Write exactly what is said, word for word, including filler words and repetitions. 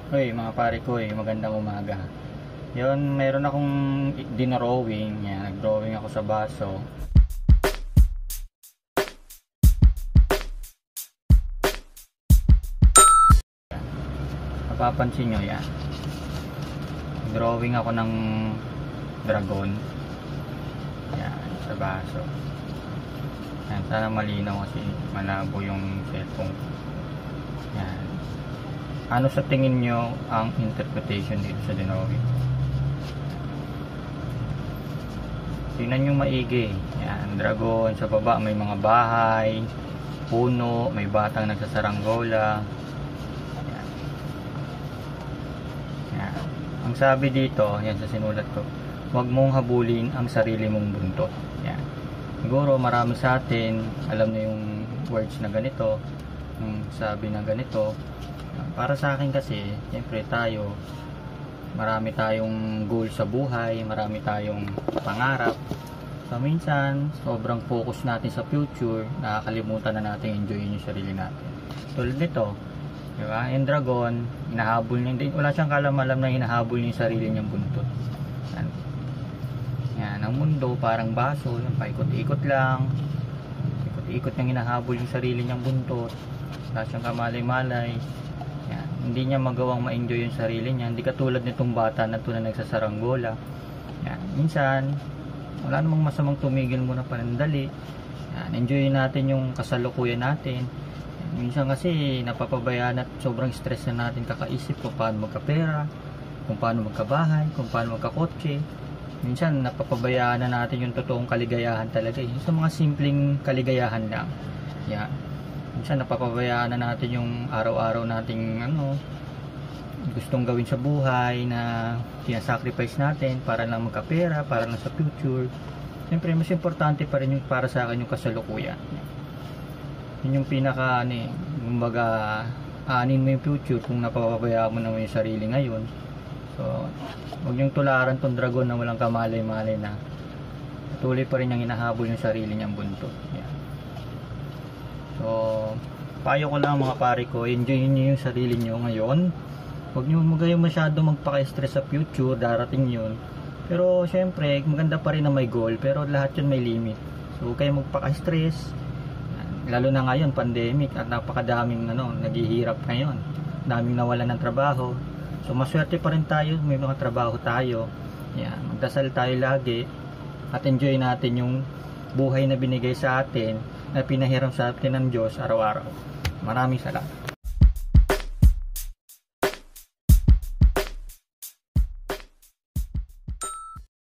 Hoy mga pare ko, eh, magandang umaga. Yon, meron akong dinrawing, yan, nagdrawing ako sa baso. Napapansin nyo yan. Drawing ako ng dragon. Yan, sa baso. Yan, sana malinaw kasi malabo yung cellphone. Yan. Ano sa tingin nyo ang interpretation dito sa drawing? Tingnan nyo maigi. Yan, dragon. Sa baba may mga bahay, puno, may batang nagsasaranggola. Yan. Yan. Ang sabi dito, yan sa sinulat ko, huwag mong habulin ang sarili mong buntot. Yan. Siguro marami sa atin alam na yung words na ganito, yung sabi na ganito. Para sa akin kasi, siyempre tayo, marami tayong goal sa buhay, marami tayong pangarap. So minsan, sobrang focus natin sa future, nakakalimutan na natin enjoyin yung sarili natin. Tulad nito, di ba? Yung dragon, hinahabol niya, wala siyang kalam-alam na hinahabol niya yung sarili niyang buntot. Yan. Yan, ang mundo parang baso, yung paikot-ikot lang, ikot-ikot niyang hinahabol yung sarili niyang buntot, wala siyang kamalay-malay. Yan. Hindi niya magawang ma-enjoy yung sarili niya. Hindi katulad nitong bata na ito na nagsasaranggola. Yan. Minsan, wala namang masamang tumigil muna panandali. Yan. Enjoy natin yung kasalukuyan natin. Yan. Minsan kasi napapabayaan at sobrang stress na natin kakaisip kung paano magkapera, kung paano magkabahay, kung paano magkakotse. Minsan napapabayaan na natin yung totoong kaligayahan talaga. Yung sa mga simpleng kaligayahan lang. Yan. Minsan napapabayaan na natin yung araw-araw nating ano, gustong gawin sa buhay na tinasacrifice natin para lang magkapera, para lang sa future. Siyempre mas importante pa rin yung para sa akin yung kasalukuyan. Yun yung pinaka ano eh, kumbaga aanin mo yung future kung napapabayaan mo naman yung sarili ngayon. So huwag yung tularan tong dragon na walang kamalay-malay na tuloy pa rin yung hinahabol yung sarili niyang buntot. Yan. So, payo ko lang mga pare ko, enjoy niyo yung sarili niyo ngayon. Huwag niyo magayo masyado magpaka-stress sa future, darating yun. Pero syempre, maganda pa rin na may goal, pero lahat yun may limit. So, huwag kayo magpaka-stress. Lalo na ngayon, pandemic, at napakadaming ano, naghihirap ngayon. Daming nawalan ng trabaho. So, maswerte pa rin tayo, may mga trabaho tayo. Yan, magdasal tayo lagi at enjoy natin yung buhay na binigay sa atin, na pinahiram sa atin ng Diyos araw-araw. Maraming salamat.